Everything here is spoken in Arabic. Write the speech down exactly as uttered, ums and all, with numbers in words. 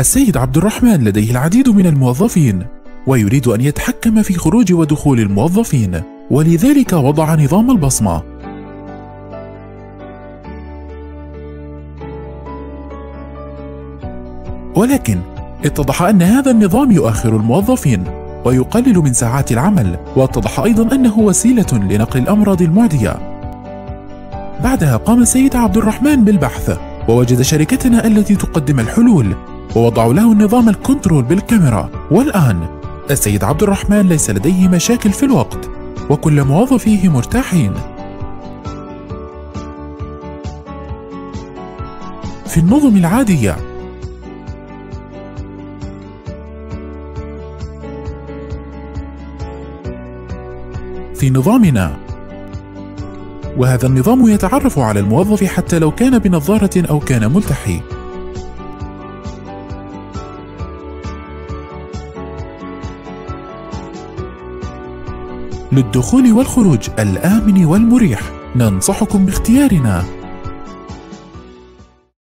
السيد عبد الرحمن لديه العديد من الموظفين، ويريد أن يتحكم في خروج ودخول الموظفين، ولذلك وضع نظام البصمة. ولكن اتضح أن هذا النظام يؤخر الموظفين ويقلل من ساعات العمل، واتضح أيضا أنه وسيلة لنقل الأمراض المعدية. بعدها قام السيد عبد الرحمن بالبحث، ووجد شركتنا التي تقدم الحلول، ووضعوا له النظام الكنترول بالكاميرا. والآن السيد عبد الرحمن ليس لديه مشاكل في الوقت، وكل موظفيه مرتاحين. في النظم العادية، في نظامنا، وهذا النظام يتعرف على الموظف حتى لو كان بنظارة أو كان ملتحي. للدخول والخروج الآمن والمريح ننصحكم باختيارنا.